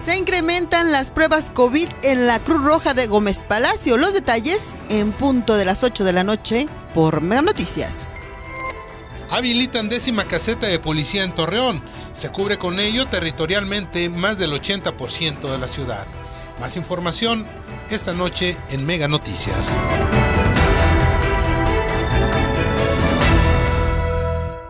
Se incrementan las pruebas COVID en la Cruz Roja de Gómez Palacio. Los detalles en punto de las 8 de la noche por Mega Noticias. Habilitan 10ª caseta de policía en Torreón. Se cubre con ello territorialmente más del 80% de la ciudad. Más información esta noche en Mega Noticias.